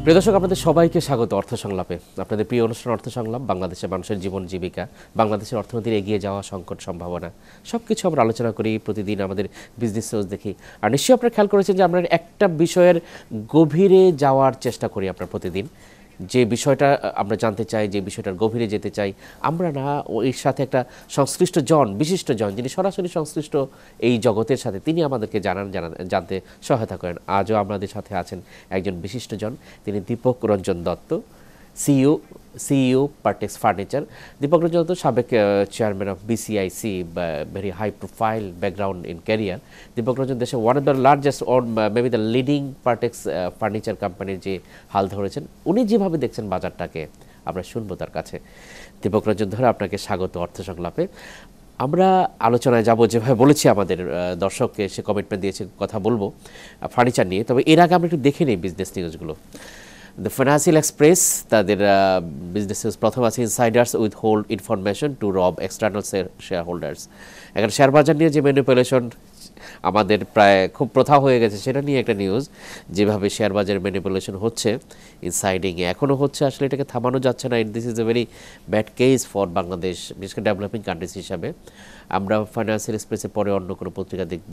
প্রিয় দর্শক, আপনাদের সবাইকে স্বাগত অর্থ সংলাপে। আপনাদের প্রিয় অনুষ্ঠান অর্থ সংলাপ, বাংলাদেশের মানুষের জীবন জীবিকা, বাংলাদেশের অর্থনীতির এগিয়ে যাওয়া, সংকট, সম্ভাবনা সবকিছু আমরা আলোচনা করি। প্রতিদিন আমাদের বিজনেস নিউজ দেখি। আর নিশ্চয়ই আপনারা খেয়াল করেছেন যে আমরা একটা বিষয়ের গভীরে যাওয়ার চেষ্টা করি। আপনারা প্রতিদিন যে বিষয়টা আমরা জানতে চাই, যে বিষয়টার গভীরে যেতে চাই, আমরা না এর সাথে একটা সংশ্লিষ্ট জন, বিশিষ্ট জন, যিনি সরাসরি সংশ্লিষ্ট এই জগতের সাথে, তিনি আমাদেরকে জানতে সহায়তা করেন। আজও আমাদের সাথে আছেন একজন বিশিষ্ট জন, তিনি দীপক রঞ্জন দত্ত, সিইও পার্টেক্স ফার্নিচার। দীপক রঞ্জন দত্ত সাবেক chairman of BCIC, very high profile background in career. Deepak Ranjan দেশে one of the largest or maybe the leading Partex furniture কোম্পানির যে হাল ধরেছেন, উনি যেভাবে দেখছেন বাজারটাকে, আমরা শুনবো তার কাছে। দীপক রঞ্জন ধরে আপনাকে স্বাগত অর্থ সংলাপে। আমরা আলোচনায় যাব, যেভাবে বলেছি আমাদের দর্শককে, সে কমিটমেন্ট দিয়েছে, কথা বলবো ফার্নিচার নিয়ে। তবে এর আগে আমরা একটু দেখে নিই বিজনেস নিউজগুলো। দ্য ফাইন্যান্সিয়াল এক্সপ্রেস, তাদের বিজনেস নিউজ প্রথম আছে, insiders with hold information to rob external shareholders. এখন শেয়ার বাজার নিয়ে যে ম্যানিপুলেশন আমাদের প্রায় খুব প্রথা হয়ে গেছে, সেটা নিয়ে একটা নিউজ। যেভাবে শেয়ার বাজারের ম্যানিপুলেশন হচ্ছে, ইনসাইডিংয়ে এখনও হচ্ছে, আসলে এটাকে থামানো যাচ্ছে না। This is a very bad case for Bangladesh, বিশেষ করে ডেভেলপিং কান্ট্রিজ হিসাবে। আমরা ফাইন্যান্সিয়াল এক্সপ্রেসের পরে অন্য কোনো পত্রিকা দেখব।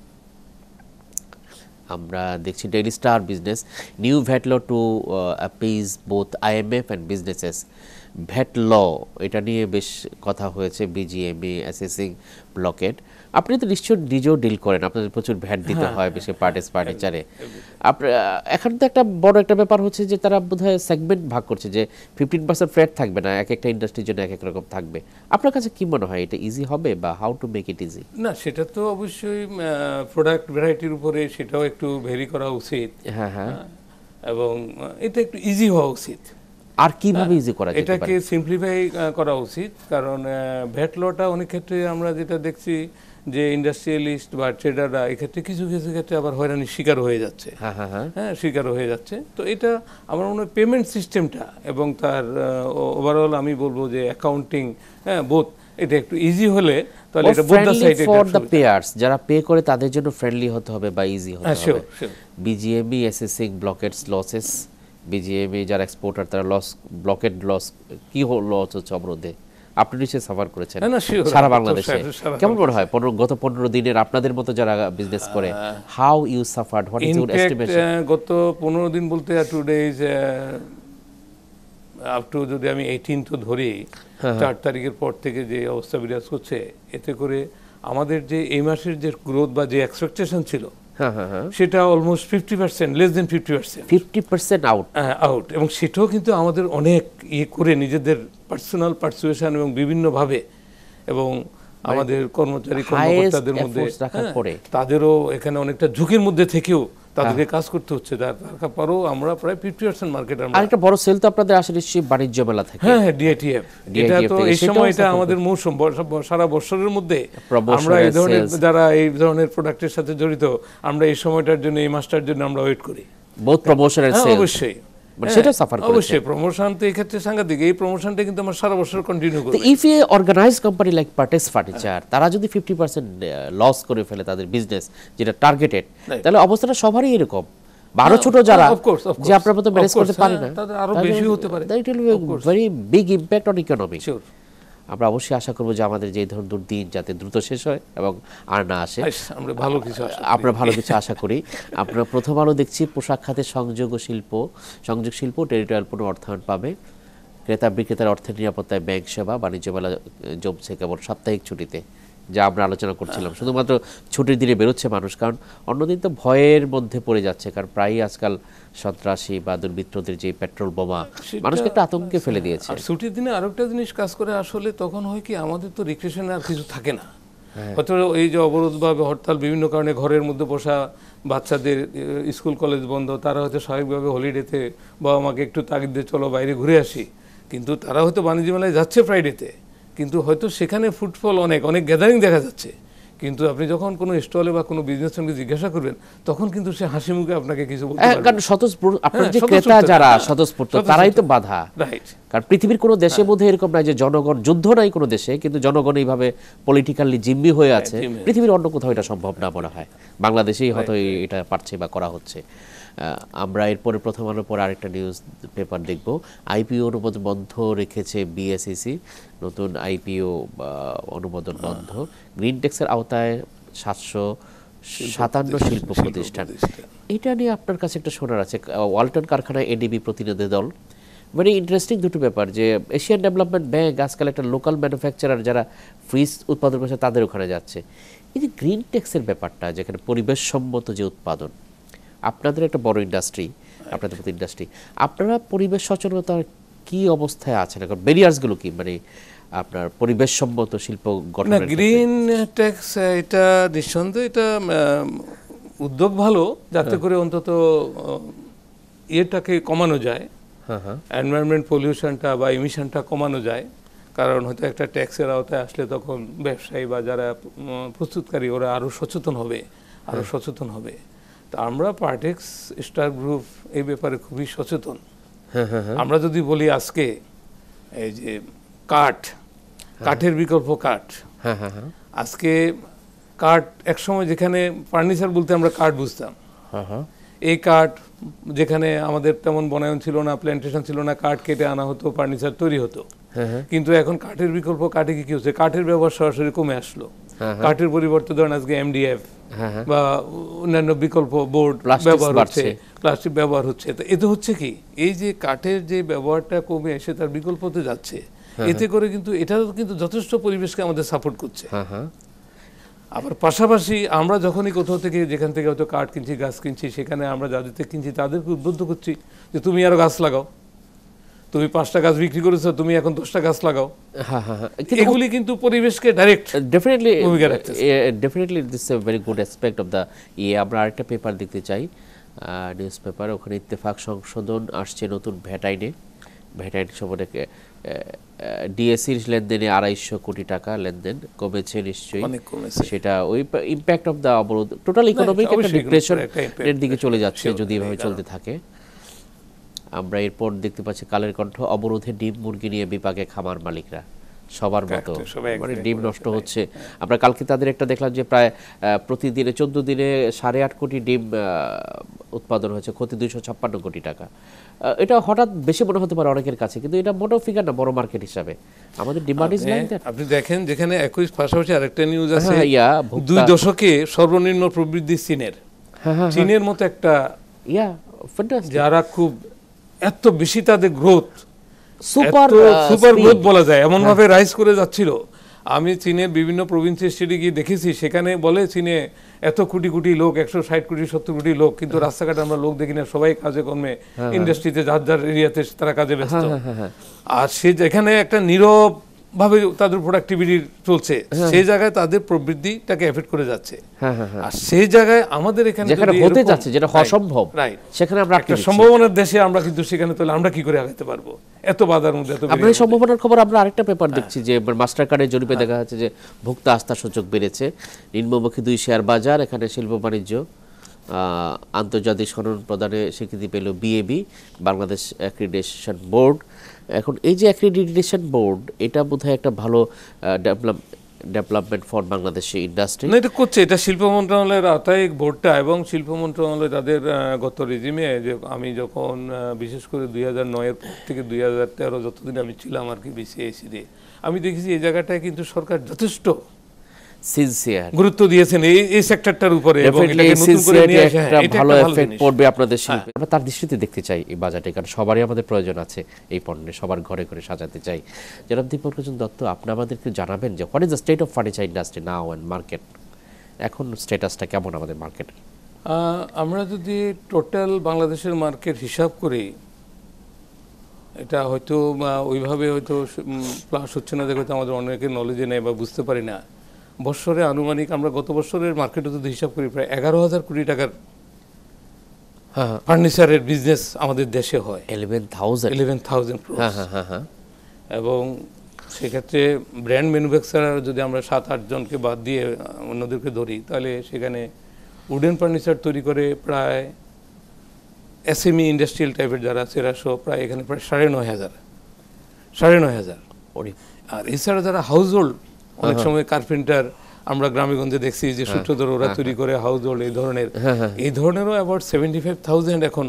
আমরা দেখছি daily star business, new VAT law to appease both IMF and businesses. VAT law, এটা নিয়ে বেশ কথা হয়েছে, বিজিএমই অ্যাসেসিং ব্লকেড। আপনি তো নিশ্চয়ই নিজেও ডিল করেন, আপনাদের প্রচুর ভ্যাট দিতে হয়, বেশি পার্টেস ফার্নিচারে। এখন তো একটা বড় একটা ব্যাপার হচ্ছে যে তারা বোধহয় সেগমেন্ট ভাগ করছে, যে 15% ফ্ল্যাট থাকবে না, এক একটা ইন্ডাস্ট্রির জন্য এক এক রকম থাকবে। আপনার কাছে কি মনে হয়, এটা ইজি হবে, বা how to make it easy? না, সেটা তো অবশ্যই প্রোডাক্ট ভ্যারাইটির উপরে সেটাও একটু ভেরি করা উচিত। হ্যাঁ, এবং এটা একটু ইজি হওয়া উচিত। আর কিভাবে ইজি করা যেতে পারে? এটাকে সিম্পলিফাই করা উচিত, কারণ ভ্যাট লটা অনেক ক্ষেত্রে আমরা যেটা দেখছি যে ইন্ডাস্ট্রিয়ালিস্ট বা ট্রেডাররা এক্ষেত্রে কিছু কিছু ক্ষেত্রে আবার হয়রানির শিকার হয়ে যাচ্ছে। হ্যাঁ, শিকার হয়ে যাচ্ছে। তো এটা আমার মনে হয় পেমেন্ট সিস্টেমটা এবং তার ওভারঅল আমি বলবো যে অ্যাকাউন্টিং, বোথ, এটা একটু ইজি হলে তাহলে এটা both the side, for the payers, যারা পে করে তাদের জন্য ফ্রেন্ডলি হতে হবে বা ইজি হতে হবে। BGME assessing blockades losses. BGME যারা এক্সপোর্টার, তারা ব্লকেট লস, কি লস হচ্ছে অবরোধে, আপনি নিশ্চয়ই সাফার করেছেন সারা বাংলাদেশে। কেমন মনে হয় গত 15 দিনের আপনাদের মতো যারা বিজনেস করে, how you suffered, what is your estimation? গত 15 দিন বলতে 2 days আপ টু, যদি আমি 18 তো ধরি, 4 তারিখের পর থেকে যে অবস্থা বিরাজ করছে, এতে করে আমাদের যে এই মাসের যে গ্রোথ বা যে এক্সপেকটেশন ছিল, সেটা অলমোস্ট 50%, লেস দেন 50% আউট। এবং সেটাও কিন্তু আমাদের অনেক করে নিজেদের পার্সোনাল পারসুয়েশন এবং বিভিন্নভাবে, এবং আমাদের কর্মচারী কর্মকর্তাদের মধ্যে তাদেরও এখানে অনেকটা ঝুঁকির মধ্যে থেকেও তাদেরকে কাজ করতে হচ্ছে। তারপরেও আমরা প্রায় 50% মার্কেট। আরেকটা বড় সেল তো আপনাদের আসলে বাণিজ্য মেলা থেকে। হ্যাঁ, ডিআইটিএফ। এটা তো এই সময় এটা আমাদের মৌসুম, সারা বছরের মধ্যে আমরা এই ধরনের, যারা এই ধরনের প্রোডাক্টের সাথে জড়িত, আমরা এই সময়টার জন্য, এই মাসটার জন্য আমরা ওয়েট করি। বহুত প্রমোশন এর সেল, অবশ্যই সেটা সাফার করে। অবশ্যই প্রমোশন তো এই ক্ষেত্রে সাংঘাতিক। এই প্রমোশনটা কিন্তু আমরা সারা বছর কন্টিনিউ করি। If a organized company like Partex furniture, তারা যদি 50% লস করে ফেলে তাদের বিজনেস যেটা টার্গেটেড, তাহলে অবস্থাটা সবারই এরকম। আরো ছোট যারা, যে আপনার মতো ম্যানেজ করতে পারে না, তাদের আরো বেশি হতে পারে। That will be very big impact on economy. আমরা অবশ্যই আশা করবো যে আমাদের যে ধরনের দুর্দিন যাতে দ্রুত শেষ হয় এবং আর না আসে। আমরা ভালো কিছু আশা করি। আমরা প্রথম আলো দেখছি পোশাক খাতে সংযোগ শিল্প টেরিটোরিয়াল পণ্য অর্থায়ন পাবে। ক্রেতা বিক্রেতার অর্থের নিরাপত্তায় ব্যাংক সেবা। বাণিজ্য মেলা জমছে কেবল সাপ্তাহিক ছুটিতে, যা আমরা আলোচনা করছিলাম। শুধুমাত্র ছুটির দিনে বেরোচ্ছে মানুষ, কারণ অন্যদিন তো ভয়ের মধ্যে পড়ে যাচ্ছে, কারণ প্রায়ই আজকাল সন্ত্রাসী বা দুর্বৃত্তদের যে পেট্রোল বোমা মানুষকে একটা আতঙ্কে ফেলে দিয়েছে। ছুটির দিনে আরেকটা জিনিস কাজ করে আসলে, তখন হয় কি, আমাদের তো রিক্রিয়েশন আর কিছু থাকে না। হয়তো এই যে অবরোধ বা হরতাল, বিভিন্ন কারণে ঘরের মধ্যে বসা বাচ্চাদের, স্কুল কলেজ বন্ধ, তারা হয়তো স্বাভাবিকভাবে হলিডেতে বাবা মাকে একটু তাগিদ দিয়ে চলো বাইরে ঘুরে আসি, কিন্তু তারা হয়তো বাণিজ্য মেলায় যাচ্ছে ফ্রাইডেতে, কিন্তু হয়তো সেখানে ফুটফল অনেক গ্যাদারিং দেখা যাচ্ছে, কিন্তু আপনি যখন কোনো স্টলে বা কোনো বিজনেসম্যানকে জিজ্ঞাসা করবেন, তখন কিন্তু সে হাসি মুখে আপনাকে কিছু বলতে পারবে, কারণ স্বতঃস্ফূর্ত আপনার যে ক্রেতা যারা স্বতঃস্ফূর্ত, তারাই তো বাধা। রাইট। কারণ পৃথিবীর কোনো দেশের মধ্যে এরকম নাই যে জনগণ, যুদ্ধ নাই কোনো দেশে, কিন্তু জনগণ এইভাবে পলিটিক্যালি জিম্মি হয়ে আছে। পৃথিবীর অন্য কোথাও এটা সম্ভব না মনে হয়, বাংলাদেশেই হয়তো এটা পারছে বা করা হচ্ছে। আমরা এরপরে প্রথম আলোর পর আরেকটা নিউজ পেপার দেখব। আইপিও অনুমোদন বন্ধ রেখেছে বিএসইসি, নতুন আইপিও অনুমোদন বন্ধ। গ্রিন ট্যাক্সের আওতায় 757 শিল্প প্রতিষ্ঠান। এটা নিয়ে আপনার কাছে একটা শোনার আছে, ওয়ালটন কারখানায় এডিবি প্রতিনিধি দল। ভেরি ইন্টারেস্টিং দুটো ব্যাপার, যে এশিয়ান ডেভেলপমেন্ট ব্যাংক আজকাল একটা লোকাল ম্যানুফ্যাকচারার যারা ফ্রিজ উৎপাদন করছে তাদের ওখানে যাচ্ছে। এই যে গ্রিন ট্যাক্সের ব্যাপারটা, যেখানে পরিবেশসম্মত যে উৎপাদন, আপনাদের একটা বড় ইন্ডাস্ট্রি, আপনাদের মতো ইন্ডাস্ট্রি, আপনারা পরিবেশ সচেতনতার কি অবস্থায় আছেন এখন? ব্যারিয়ার্সগুলো কি, মানে আপনার পরিবেশসম্মত শিল্প গঠনের ক্ষেত্রে? গ্রিন ট্যাক্স এটা নিঃসন্দেহে এটা উদ্যোগ ভালো, যাতে করে অন্তত ইয়েটাকে কমানো যায়, এনভায়রনমেন্ট পলিউশনটা বা ইমিশনটা কমানো যায়। কারণ হয়তো একটা ট্যাক্সের আওতায় আসলে তখন ব্যবসায়ী বা যারা প্রস্তুতকারী ওরা আরও সচেতন হবে। তা আমরা পার্টেক্স স্টার গ্রুপ এই ব্যাপারে খুবই সচেতন। আমরা যদি বলি আজকে এই যে কাঠের বিকল্প কাঠ, আজকে কাঠ একসময় যেখানে ফার্নিচার বলতে আমরা কাঠ বুঝতাম, এই কাঠ যেখানে আমাদের তেমন বনায়ন ছিল না, প্ল্যান্টেশন ছিল না, কাঠ কেটে আনা হতো, ফার্নিচার তৈরি হতো। কিন্তু এখন কাঠের বিকল্প কাঠে কি হচ্ছে, কাঠের ব্যবহার সরাসরি কমে আসলো। কাঠের পরিবর্তে ধরেন আজকে এমডিএফ বা অন্যান্য বিকল্প বোর্ড ব্যবহার হচ্ছে, প্লাস্টিক ব্যবহার হচ্ছে। তো এতে হচ্ছে কি, এই যে কাঠের যে ব্যবহারটা কমে এসে তার বিকল্পতে যাচ্ছে, এতে করে কিন্তু এটাও কিন্তু যথেষ্ট পরিবেশকে আমাদের সাপোর্ট করছে। আবার পাশাপাশি আমরা যখনই কোথাও থেকে, যেখান থেকে হয়তো কাঠ কিনছি, গাছ কিনছি, সেখানে আমরা যাদেরকে কিনছি তাদেরকে উদ্বুদ্ধ করছি যে তুমি আরো গাছ লাগাও, তুমি 5টা গাছ বিক্রি করেছো, তুমি এখন 10টা গাছ লাগাও। এগুলি কিন্তু পরিবেশকে direct definitely this a very good aspect of the ইয়ে। আমরা আরেকটা পেপার দেখতে চাই, নিউজ পেপার, ওখানে ইত্তেফাক সংশোধন আসছে নতুন ভ্যাট আইনে। ভ্যাট আইন সম্বন্ধে ডিএসসির লেনদেনে 250 কোটি টাকা লেনদেন কমেছে নিশ্চয়ই, সেটা ওই ইম্প্যাক্ট অফ দ্য অবরোধ টোটাল ইকোনমিক একটা ডিপ্রেশনের দিকে চলে যাচ্ছে যদি এভাবে চলতে থাকে। আমরা এরপর দেখতে পাচ্ছি কালের কণ্ঠ, অবরোধে ডিম মুরগি নিয়ে বিপাকে খামার মালিকরা। সবার মতো মানে ডিম নষ্ট হচ্ছে। আমরা কালকে তাদের একটা দেখলাম যে প্রায় প্রতিদিনে 14 দিনে 8.5 কোটি ডিম উৎপাদন হয়েছে, ক্ষতি 256 কোটি টাকা। এটা হঠাৎ বেশি মনে হতে পারে অনেকের কাছে, কিন্তু এটা মোটো ফিগার না বড় মার্কেট হিসাবে। আমাদের ডিমান্ড ইজ লাইক দ্যাট। আপনি দেখেন যেখানে একই পাশাপাশি আরেকটা নিউজ আছে, 2 দশকে সর্বনিম্ন প্রবৃদ্ধি চীনের মতো একটা যারা খুব এত বেশি তাদের গ্রোথ, সুপার গ্রোথ বলা যায়, এমন ভাবে রাইজ করে যাচ্ছিল। আমি চীনের বিভিন্ন প্রভিন্সের স্টেটে গিয়ে দেখেছি, সেখানে বলে চীনে এত কোটি কোটি লোক, 160 কোটি 70 কোটি লোক, কিন্তু রাস্তাঘাটে আমরা লোক দেখি না, সবাই কাজে কর্মে, ইন্ডাস্ট্রিতে যার যার এরিয়াতে তারা কাজে ব্যস্ত। আর সে যেখানে একটা নীরব ভাবে তাদের প্রোডাক্টিভিটি চলছে, সেই জায়গায় তাদের প্রবৃদ্ধিটাকে এফেক্ট করে যাচ্ছে। আর সেই জায়গায় আমাদের এখানে হতে যাচ্ছে যেটা অসম্ভব, সেখানে আমরা একটা সম্ভাবনার দেশে আমরা কিন্তু সেখানে তাহলে আমরা কি করে আগাতে পারবো এত বাধার মধ্যে? আমরা এই সম্ভাবনার খবর আমরা আরেকটা পেপার দেখছি যে মাস্টার কার্ডের জরিপে দেখা যাচ্ছে যে ভোক্তা আস্থা সূচক বেড়েছে, নিম্নমুখী 2 শেয়ার বাজার, এখানে শিল্প বাণিজ্য আন্তর্জাতিক সনদ প্রদানে স্বীকৃতি পেল বিএবি, বাংলাদেশ অ্যাক্রিডিটেশন বোর্ড। এখন এই যে অ্যাক্রিডিটেশন বোর্ড, এটা বোধহয় একটা ভালো ডেভেলপমেন্ট ফর বাংলাদেশি ইন্ডাস্ট্রি। না, এটা করছে, এটা শিল্প মন্ত্রণালয়ের আওতায় বোর্ডটা, এবং শিল্প মন্ত্রণালয় তাদের গত রেজিমে, যে আমি যখন বিশেষ করে 2009-এর পর থেকে 2013 যতদিন আমি ছিলাম আর কি বিসিআইসিতে, আমি দেখেছি এই জায়গাটায় কিন্তু সরকার যথেষ্ট সিনসিয়ার গুরুত্ব দিয়েছেন এই সেক্টরটার উপরে, এবং এটাকে নতুন করে নিয়ে আসা একটা ভালো এফেক্ট পড়বে আপনাদের শিল্পে। আমরা তার দৃষ্টিতে দেখতে চাই এই বাজেটে, কারণ সবারই আমাদের প্রয়োজন আছে এই পণ্যে, সবার ঘরে ঘরে সাজাতে চাই। জনাব দীপকরঞ্জন দত্ত, আপনি আমাদেরকে জানাবেন যে what is the state of furniture industry now and market, এখন স্ট্যাটাসটা কেমন আমাদের মার্কেটের? আমরা যদি টোটাল বাংলাদেশের মার্কেট হিসাব করি, এটা হয়তো ওইভাবে হয়তো প্লাস হচ্ছে না, দেখো আমাদের অনেকের নলেজে নেই বা বুঝতে পারি না। বছরে আনুমানিক আমরা গত বছরের মার্কেটে যদি হিসাব করি প্রায় 11,000 কোটি টাকার ফার্নিচারের বিজনেস আমাদের দেশে হয়। 11,000 এবং সেক্ষেত্রে ব্র্যান্ড ম্যানুফ্যাকচারার যদি আমরা 7-8 জনকে বাদ দিয়ে অন্যদেরকে ধরি, তাহলে সেখানে উডেন ফার্নিচার তৈরি করে প্রায় এসএমই ইন্ডাস্ট্রিয়াল টাইপের যারা আছে এরা সব প্রায় এখানে প্রায় 9,500। আর এছাড়া যারা হাউস হোল্ড, অনেক সময় কার্পেন্টার আমরা গ্রামেগঞ্জে দেখছি যে সূত্রধর ওরা তৈরি করে হাউস হোল্ড এই ধরনেরও অ্যাবাউট 75,000 এখন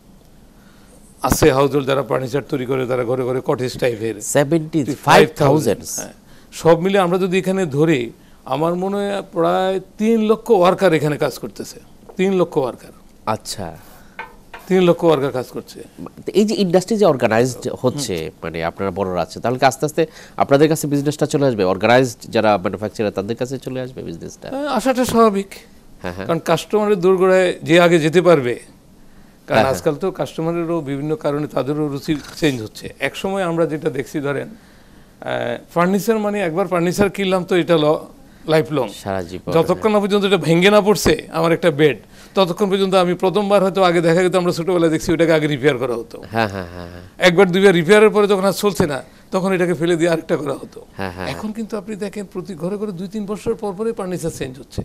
আছে হাউস হোল্ড যারা ফার্নিচার তৈরি করে, তারা ঘরে ঘরে কটেজ টাইপের 75,000। সব মিলে আমরা যদি এখানে ধরি, আমার মনে হয় প্রায় 3 লক্ষ ওয়ার্কার এখানে কাজ করতেছে। 3 লক্ষ ওয়ার্কার। আচ্ছা, 3 লক্ষ ওয়ার্কার কাজ করছে। এই যে ইন্ডাস্ট্রি যে অর্গানাইজড হচ্ছে, মানে আপনারা বড়রা আছে, তাহলে কি আস্তে আস্তে আপনাদের কাছে বিজনেসটা চলে আসবে? অর্গানাইজড যারা ম্যানুফ্যাকচারার তাদের কাছে চলে আসবে বিজনেসটা? আশাটা স্বাভাবিক, কারণ কাস্টমারের দোরগোড়ায় যে আগে যেতে পারবে। কারণ আজকাল তো কাস্টমারেরও বিভিন্ন কারণে তাদেরও রুচি চেঞ্জ হচ্ছে। এক সময় আমরা যেটা দেখছি, ধরেন ফার্নিচার মানে একবার ফার্নিচার কিনলাম তো এটা লাইফ লং, সারা জীবন, যতক্ষণ না পর্যন্ত এটা ভেঙে না পড়ছে আমার একটা বেড, ততক্ষণ পর্যন্ত আমি প্রথমবার হয়তো আগে দেখা যেত, আমরা ছোটবেলায় দেখছি ওটাকে আগে রিপেয়ার করা হতো। একবার দুইবার রিপেয়ারের পরে যখন আর চলছে না, তখন এটাকে ফেলে দিয়ে আরেকটা করা হতো। এখন কিন্তু আপনি দেখেন প্রতি ঘরে ঘরে 2-3 বছর পর পরে ফার্নিচার চেঞ্জ হচ্ছে।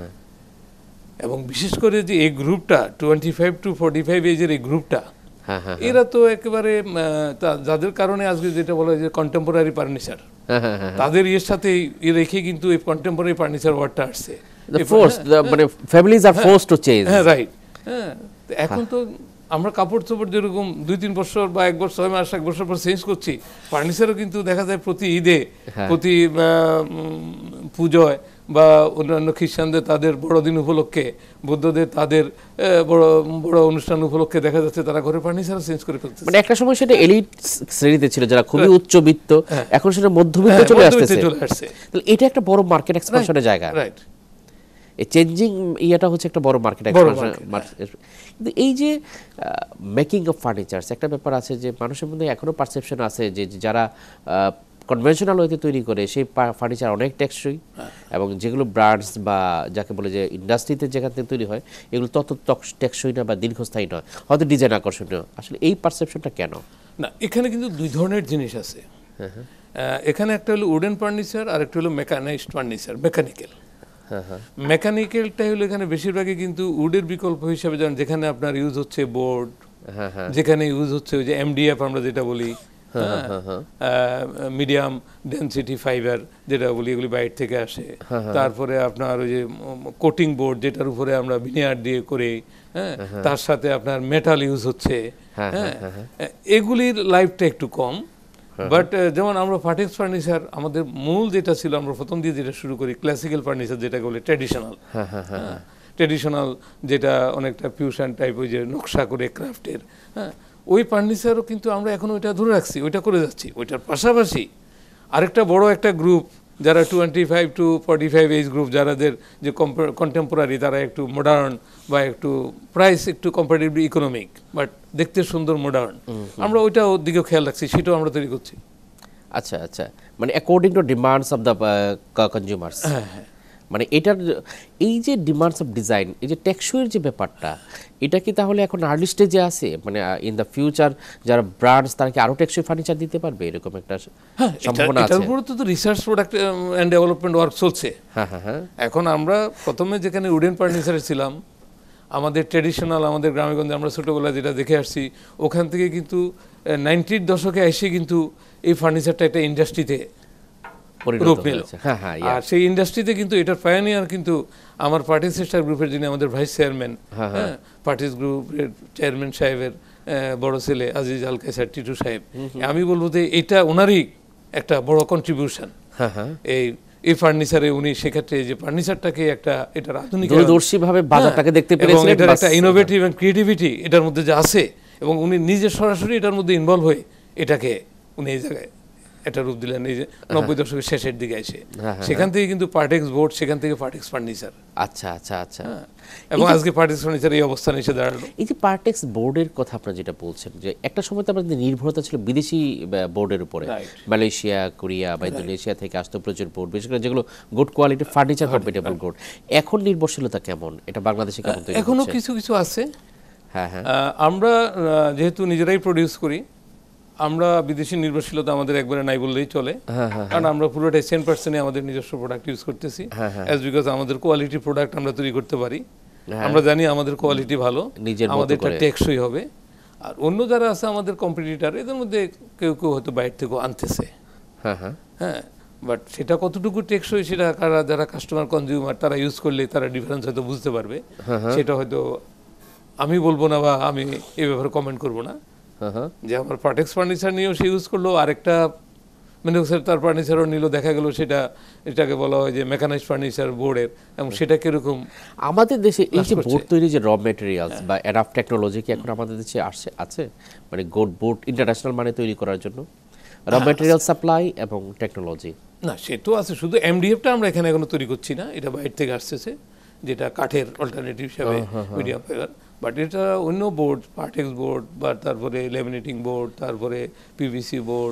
এবং বিশেষ করে যে এই গ্রুপটা 25 to 45 এজের এই গ্রুপটা, এরা তো একেবারে যাদের কারণে আজকে যেটা বলা হয় যে কন্টেম্পোরারি ফার্নিচার, তাদের এর সাথে রেখে কিন্তু এই কন্টেম্পোরারি ফার্নিচার ওয়ার্ডটা আসছে। মানে families are forced to change. হ্যাঁ, রাইট। হ্যাঁ, এখন তো আমরা কাপড় চোপড় যেরকম 2-3 বছর বা 1 বছর 6 মাস 1 বছর পর চেঞ্জ করছি, ফার্নিচারও কিন্তু দেখা যায় প্রতি ঈদে, প্রতি পুজোয় বা অন্যান্য খ্রিস্টানদের তাদের বড়দিন উপলক্ষে, বৌদ্ধদের তাদের বড় বড় অনুষ্ঠান উপলক্ষে দেখা যাচ্ছে তারা ঘরে ফার্নিচার চেঞ্জ করে ফেলছে। মানে একটা সময় সেটা এলিট শ্রেণীতে ছিল, যারা খুবই উচ্চবিত্ত, এখন সেটা মধ্যবিত্ত চলে আসছে। তাহলে এটা একটা বড় মার্কেট এক্সপানশনের জায়গা। রাইট। এই চেঞ্জিং ইয়াটা হচ্ছে একটা বড় মার্কেট এক্সপানশন। কিন্তু এই যে মেকিং অফ ফার্নিচারস একটা ব্যাপার আছে যে মানুষের মধ্যে এখনো পারসেপশন আছে যে যারা কনভেনশনাল ওয়েতে তৈরি করে সেই ফার্নিচার অনেক টেকসই, এবং যেগুলো ব্র্যান্ডস বা যাকে বলে যে ইন্ডাস্ট্রিতে যেখান থেকে তৈরি হয় এগুলো তত টেকসই না বা দীর্ঘস্থায়ী নয়, হয়তো ডিজাইন আকর্ষণীয়। আসলে এই পারসেপশনটা কেন? না, এখানে কিন্তু 2 ধরনের জিনিস আছে। এখানে একটা হলো উডেন ফার্নিচার আর একটা হলো মেকানাইজড ফার্নিচার, মেকানিক্যাল। মেকানিক্যালটাই হলো এখানে বেশিরভাগই কিন্তু উডের বিকল্প হিসাবে, যেখানে আপনার ইউজ হচ্ছে বোর্ড, যেখানে ইউজ হচ্ছে ওই যে এমডিএফ আমরা যেটা বলি, মিডিয়াম ডেনসিটি ফাইবার যেটা বলি, এগুলি বাইরে থেকে আসে। তারপরে আপনার ওই যে কোটিং বোর্ড যেটার উপরে আমরা ভিনিয়ার দিয়ে করে, তার সাথে আপনার মেটাল ইউজ হচ্ছে। এগুলির লাইফটা একটু কম। বাট যেমন আমরা ফার্টেক্স ফার্নিচার, আমাদের মূল যেটা ছিল, আমরা প্রথম দিয়ে যেটা শুরু করি ক্লাসিক্যাল ফার্নিচার, যেটাকে বলে ট্র্যাডিশনাল, যেটা অনেকটা ফিউশন টাইপ, ওই যে নকশা করে ক্রাফটের, ওই ফার্নিচারও কিন্তু আমরা এখন ওইটা ধরে রাখছি, ওইটা করে যাচ্ছি। ওইটার পাশাপাশি আরেকটা বড় একটা গ্রুপ, যারা 25 to 45 এজ গ্রুপ, যারাদের যে কন্টেম্পোরারি, তারা একটু মডার্ন বা একটু প্রাইস একটু কম্পারেটিভলি ইকোনমিক, বাট দেখতে সুন্দর মডার্ন, আমরা ওইটা ওর দিকেও খেয়াল রাখছি, সেটাও আমরা তৈরি করছি। আচ্ছা আচ্ছা, মানে according to demands of the consumers. মানে এটার এই যে ডিমান্ডস অফ ডিজাইন, এই যে টেকসইয়ের যে ব্যাপারটা, এটা কি তাহলে এখন আর্লি স্টেজে আছে? মানে ইন দ্য ফিউচার যারা ব্র্যান্ডস, তারা কি আরো টেকসই ফার্নিচার দিতে পারবে, এরকম একটা সম্ভাবনা আছে? এটার উপরে তো research product and development work চলছে। এখন আমরা প্রথমে যেখানে উডেন ফার্নিচারে ছিলাম, আমাদের ট্র্যাডিশনাল, আমাদের গ্রামেগঞ্জে আমরা ছোটবেলায় যেটা দেখে আসছি, ওখান থেকে কিন্তু 90-র দশকে এসে কিন্তু এই ফার্নিচারটা একটা ইন্ডাস্ট্রিতে রূপ নিল। আর সেই ইন্ডাস্ট্রিতে কিন্তু এটার পায়োনিয়ার কিন্তু আমার পার্টিস সিস্টার গ্রুপের, যিনি আমাদের ভাইস চেয়ারম্যান, পার্টিস গ্রুপের চেয়ারম্যান সাহেবের বড় ছেলে আজিজ আল কায়সার টিটু সাহেব। আমি বলবো যে এটা ওনারই একটা বড় কন্ট্রিবিউশন এই ফার্নিচারে। উনি সেক্ষেত্রে যে ফার্নিচারটাকে একটা এটার আধুনিক দূরদর্শীভাবে বাজারটাকে দেখতে পেরেছিলেন, এবং এটার একটা ইনোভেটিভ এবং ক্রিয়েটিভিটি এটার মধ্যে যে আছে, এবং উনি নিজে সরাসরি এটার মধ্যে ইনভলভ হয়ে এটাকে উনি এই জায়গায় একটা রূপ দিলেন। এই যে 90 দশকের শেষের দিকে এসে, সেখান থেকে কিন্তু পার্টেক্স বোর্ড, সেখান থেকে পার্টেক্স ফার্নিচার। আচ্ছা আচ্ছা আচ্ছা। এবং আজকে পার্টেক্স ফার্নিচার এই অবস্থানে এসে দাঁড়ালো। এই যে পার্টেক্স বোর্ডের কথা আপনারা যেটা বলছেন, যে একটা সময় তো আমাদের নির্ভরতা ছিল বিদেশি বোর্ডের উপরে, মালয়েশিয়া, কোরিয়া বা ইন্দোনেশিয়া থেকে আসতো প্রচুর বোর্ড, বিশেষ করে যেগুলো good quality furniture compatible board. এখন নির্ভরশীলতা কেমন, এটা বাংলাদেশে কেমন? এখনো কিছু কিছু আছে। আমরা যেহেতু নিজেরাই প্রডিউস করি, আমরা বিদেশি নির্ভরশীলতা আমাদের একবারে নাই বললেই চলে, কারণ আমরা পুরোটাই 10% আমাদের নিজস্ব প্রোডাক্ট ইউজ করতেছি, অ্যাজ বিকজ আমাদের কোয়ালিটি প্রোডাক্ট আমরা তৈরি করতে পারি। আমরা জানি আমাদের কোয়ালিটি ভালো, আমাদেরটা টেকসই হবে। আর অন্য যারা আছে আমাদের কম্পিটিটর, এদের মধ্যে কেউ কেউ হয়তো বাইরে থেকেও আনতেছে। বাট সেটা কতটুকু টেকসই সেটা যারা কাস্টমার কনজিউমার তারা ইউজ করলে তারা ডিফারেন্স হয়তো বুঝতে পারবে, সেটা হয়তো আমি বলবো না বা আমি এই ব্যাপারে কমেন্ট করবো না। যে আমার পার্টেক্স ফার্নিচার নিয়েও সে ইউজ করলো, আরেকটা ম্যানুফ্যাকচার তার ফার্নিচারও নিল, দেখা গেল সেটা এটাকে বলা হয় যে মেকানাইজড ফার্নিচার বোর্ডের, এবং সেটা কিরকম আমাদের দেশে এই যে বোর্ড তৈরি যে র মেটেরিয়ালস বা এডাপ টেকনোলজি কি এখন আমাদের দেশে আছে, মানে বোর্ড ইন্টারন্যাশনাল মানে তৈরি করার জন্য র মেটেরিয়াল সাপ্লাই এবং টেকনোলজি? না, সেটাও আছে, শুধু এমডিএফটা আমরা এখানে এখনো তৈরি করছি না, এটা বাইরে থেকে আসতেছে, যেটা কাঠের অল্টারনেটিভ হিসাবে মিডিয়াম ফাইবার। বাট এটা অন্য বোর্ড, পার্টেক্স বোর্ড বা তারপরে লেমিনেটিং বোর্ড, তারপরে পিভিসি বোর্ড,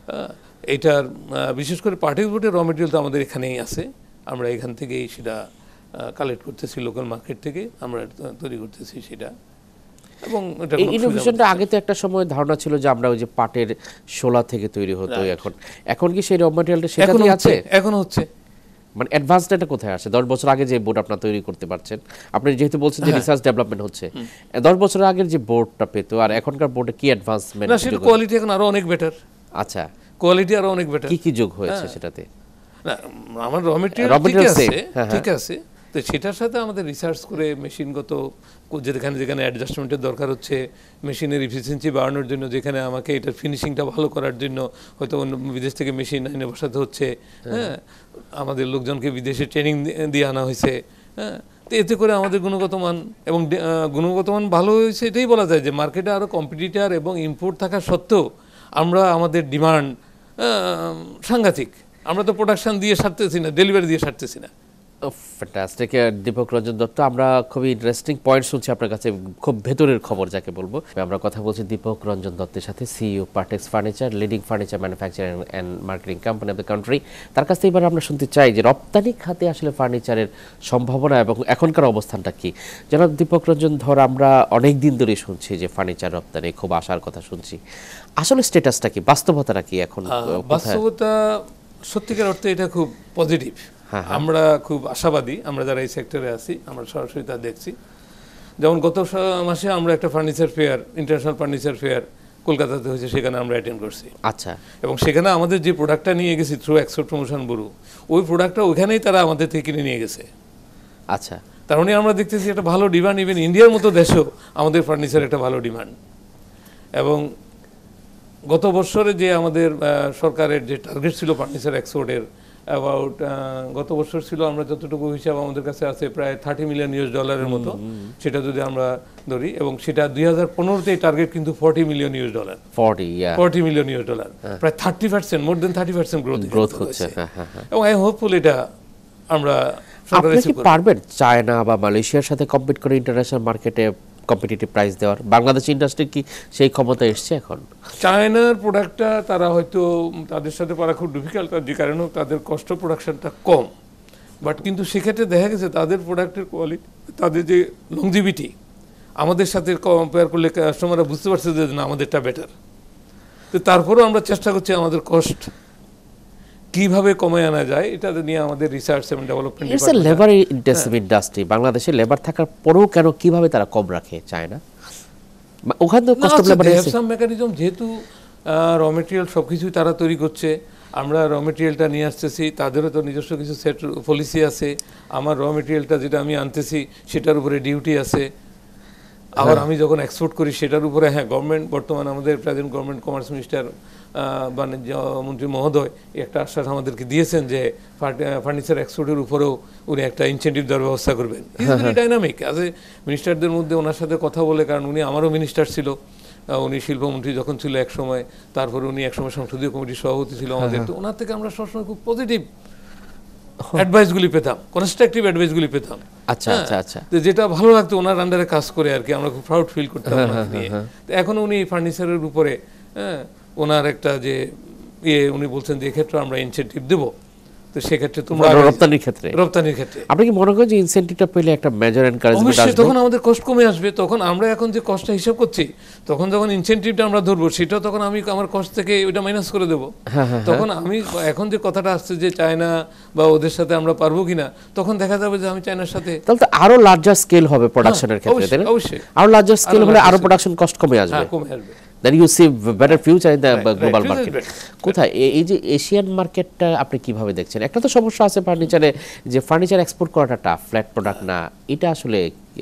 এটার বিশেষ করে পার্টেক্স বোর্ডের র মেটেরিয়াল তো আমাদের এখানেই আছে, আমরা এখান থেকেই সেটা কালেক্ট করতেছি, লোকাল মার্কেট থেকে আমরা তৈরি করতেছি সেটা। এবং এই ইনোভেশনটা আগে তো একটা সময় ধারণা ছিল যে আমরা ওই যে পাটের শোলা থেকে তৈরি হতো, এখন কি সেই র মেটেরিয়ালটা সেখানেই আছে? এখন হচ্ছে মানে অ্যাডভান্সডটা কোথায় আসে? 10 বছর আগে যে বোর্ড আপনারা তৈরি করতে পারছেন, আপনি যেহেতু বলছেন যে রিসার্চ ডেভেলপমেন্ট হচ্ছে, 10 বছর আগের যে বোর্ডটা পেতো আর এখনকার বোর্ডে কি অ্যাডভান্সমেন্ট? না, সেটা কোয়ালিটি এখন আরো অনেক বেটার। আচ্ছা, কোয়ালিটি আরো অনেক বেটার। কি যোগ হয়েছে সেটাতে? না, আমার র মেটেরিয়াল ঠিক আছে, তো সেটার সাথে আমাদের রিসার্চ করে মেশিনগত যেখানে যেখানে অ্যাডজাস্টমেন্টের দরকার হচ্ছে, মেশিনের এফিসিয়েন্সি বাড়ানোর জন্য, যেখানে আমাকে এটার ফিনিশিংটা ভালো করার জন্য হয়তো অন্য বিদেশ থেকে মেশিন এনে বসাতে হচ্ছে, হ্যাঁ, আমাদের লোকজনকে বিদেশে ট্রেনিং দিয়ে আনা হয়েছে, হ্যাঁ, তো এতে করে আমাদের গুণগত মান এবং গুণগত মান ভালো হয়েছে, এটাই বলা যায় যে মার্কেটে আরও কম্পিটিটার এবং ইম্পোর্ট থাকা সত্ত্বেও আমরা আমাদের ডিমান্ড সাংঘাতিক, আমরা তো প্রোডাকশন দিয়ে সারতেছি না, ডেলিভারি দিয়ে সারতেছি না। ফ্যান্টাস্টিক দীপক রঞ্জন দত্ত, আমরা খুবই ইন্টারেস্টিং পয়েন্ট শুনছি আপনার কাছে, খুব ভেতরের খবর যাকে বলবো। আমরা কথা বলছি দীপক রঞ্জন দত্তের সাথে, CEO Partex furniture, leading furniture manufacturing and marketing company of the country. তার কাছ থেকে এবার আমরা শুনতে চাই যে রপ্তানি খাতে আসলে ফার্নিচারের সম্ভাবনা এবং এখনকার অবস্থানটা কি। জনাব দীপক রঞ্জন ধর, আমরা অনেক দিন ধরে শুনছি যে ফার্নিচার রপ্তানি খুব আশার কথা শুনছি, আসলে স্ট্যাটাসটা কি, বাস্তবতাটা কি এখন? বাস্তবতা সত্যিকার অর্থে এটা খুব পজিটিভ, আমরা খুব আশাবাদী, আমরা যারা এই সেক্টরে আছি আমরা সরাসরি তা দেখছি। যেমন গত মাসে আমরা একটা furniture fair, international furniture fair কলকাতাতে হয়েছে, সেখানে আমরা অ্যাটেন্ড করছি। আচ্ছা, এবং সেখানে আমাদের যে প্রোডাক্টটা নিয়ে গেছি থ্রু এক্সপোর্ট প্রমোশন ব্যুরো, ওই প্রোডাক্টটা ওখানেই তারা আমাদের থেকে কিনে নিয়ে গেছে। আচ্ছা, তার মানে আমরা দেখতেছি একটা ভালো ডিমান্ড, ইভেন ইন্ডিয়ার মতো দেশেও আমাদের ফার্নিচার একটা ভালো ডিমান্ড। এবং গত বছরে যে আমাদের সরকারের যে টার্গেট ছিল ফার্নিচার এক্সপোর্টের, অ্যাবাউট গত বছর ছিল, আমরা যতটুকু হিসাব আমাদের কাছে আছে, প্রায় $30 মিলিয়ন মতো, সেটা যদি আমরা ধরি, এবং সেটা 2015-তে টার্গেট কিন্তু $40 মিলিয়ন, 40 মিলিয়ন ইউএস ডলার, প্রায় 30%, মোর দেন 30% গ্রোথ হচ্ছে। এবং আই হোপফুল এটা আমরা পারবেন চায়না বা মালয়েশিয়ার সাথে কম্পিট করে ইন্টারন্যাশনাল মার্কেটে কম্পিটিটিভ প্রাইস দেওয়ার? বাংলাদেশ ইন্ডাস্ট্রি কি সেই ক্ষমতা এসছে এখন? চায়নার প্রোডাক্টটা তারা হয়তো তাদের সাথে পারা খুব ডিফিকাল্ট, যে কারণে তাদের কস্ট অফ প্রোডাকশনটা কম, বাট কিন্তু সেক্ষেত্রে দেখা গেছে তাদের প্রোডাক্টের কোয়ালিটি, তাদের যে লংজিভিটি আমাদের সাথে কম্পেয়ার করলে কাস্টমাররা বুঝতে পারছে যে না আমাদেরটা বেটার। তো তারপরেও আমরা চেষ্টা করছি আমাদের কস্ট কিভাবে কমে আনা যায়, এটা নিয়ে আমাদের রিসার্চ এবং development. It's a labour intensive industry, বাংলাদেশে লেবার থাকার পরেও কেন কিভাবে তারা কম রাখে চায়না? ওখানে তো কস্ট অফ লেবার আছে সাম মেকানিজম, যেহেতু র মেটেরিয়াল সবকিছুই তারা তৈরি করছে, আমরা র মেটেরিয়ালটা নিয়ে আসতেছি, তাদেরও তো নিজস্ব কিছু সেট পলিসি আছে, আমার র মেটেরিয়ালটা যেটা আমি আনতেছি সেটার উপরে ডিউটি আছে, আবার আমি যখন এক্সপোর্ট করি সেটার উপরে, হ্যাঁ, গভর্নমেন্ট বর্তমান আমাদের প্রেজেন্ট গভর্নমেন্ট কমার্স মিনিস্টার বাণিজ্য মন্ত্রী মহোদয় একটা আশ্বাস আমাদেরকে দিয়েছেন যে ফার্নিচার এক্সপোর্টের উপরেও উনি একটা ইনসেন্টিভ দেওয়ার ব্যবস্থা করবেন। ডাইনামিক আছে মিনিস্টারদের মধ্যে, ওনার সাথে কথা বলে, কারণ উনি আমারও মিনিস্টার ছিল, উনি শিল্পমন্ত্রী যখন ছিল এক সময়, তারপরে উনি একসময় সংসদীয় কমিটির সভাপতি ছিল আমাদের, তো ওনার থেকে আমরা সবসময় খুব পজিটিভ অ্যাডভাইসগুলি পেতাম, কনস্ট্রাকটিভ অ্যাডভাইসগুলি পেতাম। আচ্ছা আচ্ছা আচ্ছা, যেটা ভালো লাগতো ওনার আন্ডারে কাজ করে আর কি, আমরা খুব প্রাউড ফিল করতাম নিয়ে। এখন উনি ফার্নিচারের উপরে, হ্যাঁ, ওনার একটা যে উনি বলছেন যে এক্ষেত্রে আমরা ইনসেন্টিভ দেবো, তো সেক্ষেত্রে তোমরা রপ্তানির ক্ষেত্রে আপনি কি মনে করেন যে ইনসেন্টিভটা পেলে একটা মেজর এনকারেজমেন্ট আসবে? তখন আমাদের কষ্ট কমে আসবে, তখন আমরা এখন যে কষ্টটা হিসাব করছি, তখন যখন ইনসেন্টিভটা আমরা ধরবো, সেটা তখন আমি আমার কষ্ট থেকে ওইটা মাইনাস করে দেবো। তখন আমি এখন যে কথাটা আসছে যে চায়না বা ওদের সাথে আমরা পারবো কিনা, তখন দেখা যাবে যে আমি চায়নার সাথে, তাহলে তো আরো লার্জার স্কেল হবে প্রোডাকশনের ক্ষেত্রে, অবশ্যই আরো লার্জার স্কেল হলে আরো প্রোডাকশন কস্ট কমে আসবে। কমে আসবে। Then you see better future in the global future is market. better. কোথায় এই যে এশিয়ান মার্কেটটা আপনি কিভাবে দেখছেন? একটা তো সমস্যা আছে ফার্নিচারে, যে ফার্নিচার এক্সপোর্ট করাটা টাফ, ফ্ল্যাট প্রোডাক্ট না, এটা আসলে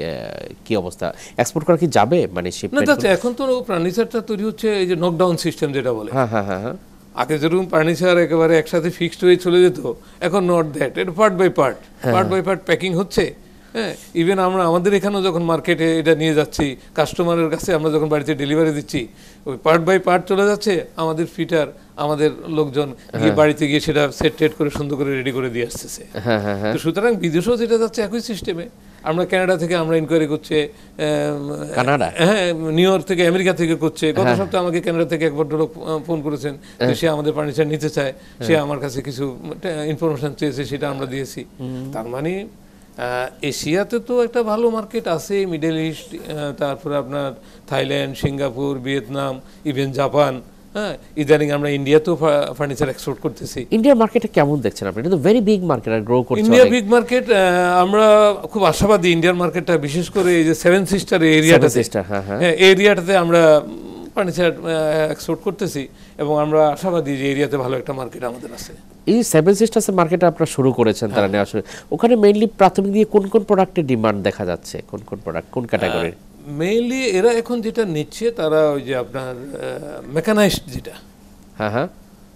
কি অবস্থা? এক্সপোর্ট করা কি যাবে, মানে না শিপমেন্ট? যাচ্ছে, এখন তো ফার্নিচারটা তৈরি হচ্ছে এই যে নকডাউন সিস্টেম যেটা বলে। হ্যাঁ হ্যাঁ হ্যাঁ হ্যাঁ। আগে যেরকম ফার্নিচার একেবারে একসাথে ফিক্সড হয়ে চলে যেত, এখন নট দ্যাট, এটা পার্ট বাই পার্ট প্যাকিং হচ্ছে। হ্যাঁ, ইভেন আমরা আমাদের এখানেও যখন মার্কেটে এটা নিয়ে যাচ্ছি কাস্টমারের কাছে, আমরা যখন বাড়িতে ডেলিভারি দিচ্ছি, ওই পার্ট বাই পার্ট চলে যাচ্ছে, আমাদের ফিটার, আমাদের লোকজন গিয়ে বাড়িতে গিয়ে সেটা সেট টেট করে সুন্দর করে রেডি করে দিয়ে আসতেছে। হ্যাঁ হ্যাঁ হ্যাঁ। তো সুতরাং বিদেশেও যেটা যাচ্ছে একই সিস্টেমে। আমরা কানাডা থেকে আমরা ইনকোয়ারি করছে, কানাডা? হ্যাঁ, নিউ ইয়র্ক থেকে, আমেরিকা থেকে করছে। গত সপ্তাহে আমাকে কানাডা থেকে এক ভদ্রলোক ফোন করেছেন যে সে আমাদের ফার্নিচার নিতে চায়, সে আমার কাছে কিছু ইনফরমেশন চেয়েছে, সেটা আমরা দিয়েছি। তার মানে এশিয়াতে তো একটা ভালো মার্কেট আছে, মিডল ইস্ট, তারপরে আপনার Thailand, Singapore, Vietnam, even Japan. হ্যাঁ, ইদানিং আমরা ইন্ডিয়াতেও ফার্নিচার এক্সপোর্ট করতেছি। ইন্ডিয়ার মার্কেটটা কেমন দেখছেন আপনি? এটা তো ভেরি বিগ মার্কেট আর গ্রো করছে ইন্ডিয়া অনেক। বিগ মার্কেট, আমরা খুব আশাবাদী ইন্ডিয়ার মার্কেটটা, বিশেষ করে এই যে সেভেন সিস্টার Seven এরিয়াটাতে, Sister, হ্যাঁ হ্যাঁ। এরিয়াটাতে আমরা ফার্নিচার এক্সপোর্ট করতেছি, এবং আমরা আশাবাদী যে এরিয়াতে ভালো একটা মার্কেট আমাদের আছে। এই সেভেন সিস্টার্সের মার্কেটে আপনারা শুরু করেছেন, তারা নিয়ে আসলে ওখানে মেইনলি প্রাথমিক দিয়ে কোন কোন প্রোডাক্টের ডিমান্ড দেখা যাচ্ছে, কোন কোন প্রোডাক্ট, কোন ক্যাটাগরির? মেইনলি এরা এখন যেটা নিচ্ছে, তারা ওই যে আপনার মেকানাইজড যেটা, হ্যাঁ হ্যাঁ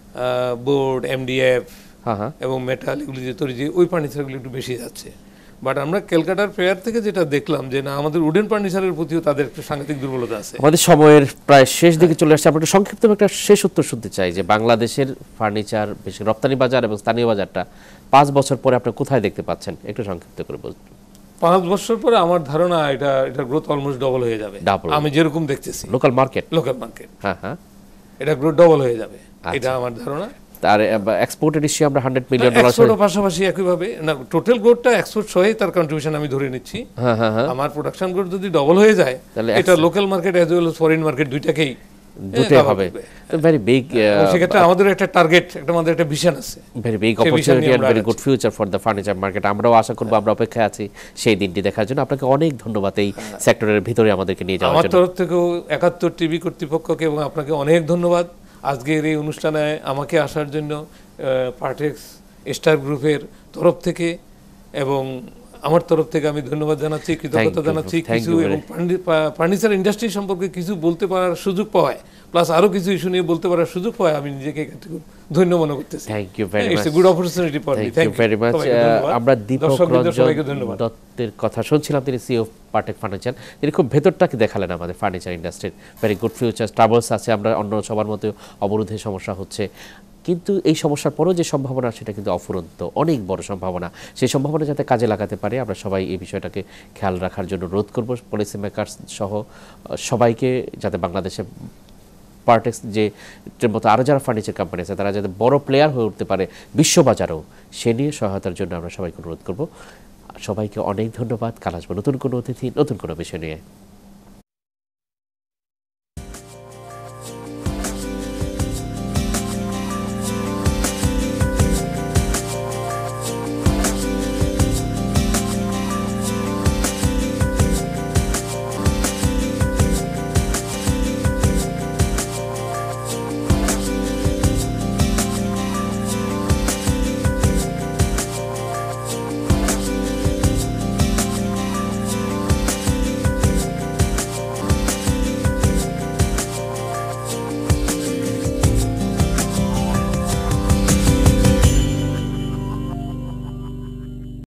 বোর্ড, এমডিএফ হ্যাঁ হ্যাঁ। এবং মেটাল, এগুলি যে তৈরি, যে ওই ফার্নিচারগুলো একটু বেশি যাচ্ছে। বাট আমরা ক্যালকাটার ফেয়ার থেকে যেটা দেখলাম, যে না, আমাদের উডেন ফার্নিচারের প্রতিও তাদের একটু সাংঘাতিক দুর্বলতা আছে। আমাদের সময়ের প্রায় শেষ দিকে চলে আসছে। আমরা একটু সংক্ষিপ্ত একটা শেষ উত্তর শুনতে চাই যে বাংলাদেশের ফার্নিচার বেশি রপ্তানি বাজার এবং স্থানীয় বাজারটা 5 বছর পরে আপনি কোথায় দেখতে পাচ্ছেন, একটু সংক্ষিপ্ত করে বলুন। 5 বছর পরে আমার ধারণা এটার গ্রোথ অলমোস্ট ডবল হয়ে যাবে। Double? আমি যেরকম দেখতেছি লোকাল মার্কেট? লোকাল মার্কেট, হ্যাঁ হ্যাঁ। এটা গ্রোথ ডবল হয়ে যাবে, এটা আমার ধারণা। আর এক্সপোর্টের নিশ্চয়ই আমরা $100 মিলিয়ন এক্সপোর্টের পাশাপাশি একইভাবে, না, টোটাল গ্রোথটা এক্সপোর্ট সহই তার কন্ট্রিবিউশন আমি ধরে নিচ্ছি। হ্যাঁ হ্যাঁ হ্যাঁ। আমার প্রোডাকশন গ্রোথ যদি ডবল হয়ে যায়, তাহলে এটা local market as well as foreign market দুইটাকেই দুটোই হবে। ভেরি বিগ, সেক্ষেত্রে আমাদের একটা টার্গেট, আমাদের একটা ভিশন আছে, very big opportunity and very good future for the furniture market. আমরাও আশা করবো, আমরা অপেক্ষায় আছি সেই দিনটি দেখার জন্য। আপনাকে অনেক ধন্যবাদ এই সেক্টরের ভিতরে আমাদেরকে নিয়ে যাওয়ার আমার জন্য। তরফ থেকেও 71 টিভি কর্তৃপক্ষকে এবং আপনাকে অনেক ধন্যবাদ আজকের এই অনুষ্ঠানে আমাকে আসার জন্য, পার্টেক্স স্টার গ্রুপের তরফ থেকে এবং আমার তরফ থেকে আমি ধন্যবাদ জানাচ্ছি, কৃতজ্ঞতা জানাচ্ছি। কিছু এবং ফার্নিচার ইন্ডাস্ট্রি সম্পর্কে কিছু বলতে পারার সুযোগ পাওয়ায়, প্লাস আরো কিছু ইস্যু নিয়ে বলতে পারার সুযোগ পাওয়ায় আমি নিজেকে ধন্য মনে করতেছি। Thank you very much, good opportunity for me. Thank you very much. আমরা দীপক রঞ্জন দত্তের কথা শুনছিলাম, তিনি সিইও পার্টেক ফার্নিচার। তিনি খুব ভেতরটাকে দেখালেন আমাদের ফার্নিচার ইন্ডাস্ট্রির। ভেরি গুড ফিউচার, ট্রাবলস আছে, আমরা অন্য সবার মতো অবরোধের সমস্যা হচ্ছে, কিন্তু এই সমস্যার পরেও যে সম্ভাবনা, সেটা কিন্তু অফুরন্ত, অনেক বড় সম্ভাবনা। সেই সম্ভাবনা যাতে কাজে লাগাতে পারে, আমরা সবাই এই বিষয়টাকে খেয়াল রাখার জন্য অনুরোধ করব, পলিসি মেকার্স সহ সবাইকে, যাতে বাংলাদেশে পার্টেক্স যে মতো আরও যারা ফার্নিচার কোম্পানি আছে, তারা যাতে বড় প্লেয়ার হয়ে উঠতে পারে বিশ্ববাজারেও, সে নিয়ে সহায়তার জন্য আমরা সবাইকে অনুরোধ করব। সবাইকে অনেক ধন্যবাদ। কাল আসবো নতুন কোনো অতিথি, নতুন কোনো বিষয় নিয়ে।